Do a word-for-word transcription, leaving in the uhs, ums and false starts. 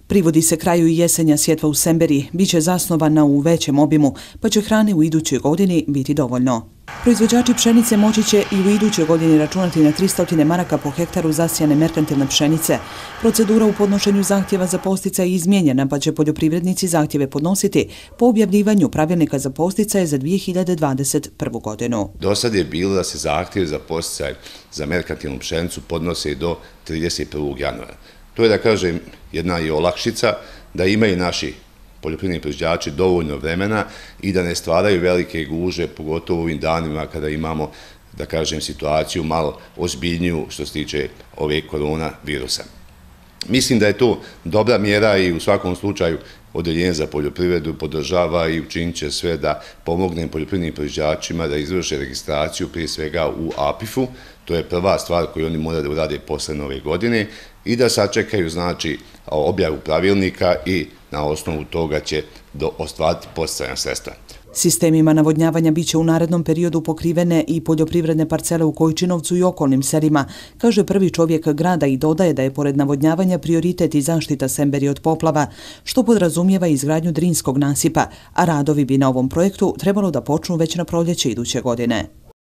Privodi se kraju i jesenja sjetva u Semberi, bit će zasnovana u većem obimu, pa će hrane u idućoj godini biti dovoljno. Proizvođači pšenice moći će i u idućoj godini računati na tristo maraka po hektaru zasijane merkantilne pšenice. Procedura u podnošenju zahtjeva za podsticaj je izmijenjena, pa će poljoprivrednici zahtjeve podnositi po objavljivanju pravilnika za podsticaje za dvije hiljade dvadeset prvu. godinu. Do sad je bilo da se zahtjevi za podsticaj za merkantilnu pšenicu podnose do trideset prvog januara. To je, da kažem, jedna i olakšica da imaju naši poljoprivredni proizvođači dovoljno vremena i da ne stvaraju velike gužve, pogotovo u ovim danima kada imamo, da kažem, situaciju malo ozbiljniju što se tiče ove korona virusa. Mislim da je to dobra mjera i u svakom slučaju Odeljenje za poljoprivredu podržava i učinit će sve da pomogne poljoprivrednim proizvođačima da izvrše registraciju prije svega u A P I F-u, to je prva stvar koju oni moraju da urade posle nove godine i da sačekaju znači objavu pravilnika i na osnovu toga će ostvariti podsticajna sredstva. Sistemima navodnjavanja biće u narednom periodu pokrivene i poljoprivredne parcele u Kojčinovcu i okolnim selima, kaže prvi čovjek grada i dodaje da je pored navodnjavanja prioritet i zaštita Semberi od poplava, što podrazumijeva izgradnju Drinskog nasipa, a radovi bi na ovom projektu trebalo da počnu već na proljeće iduće godine.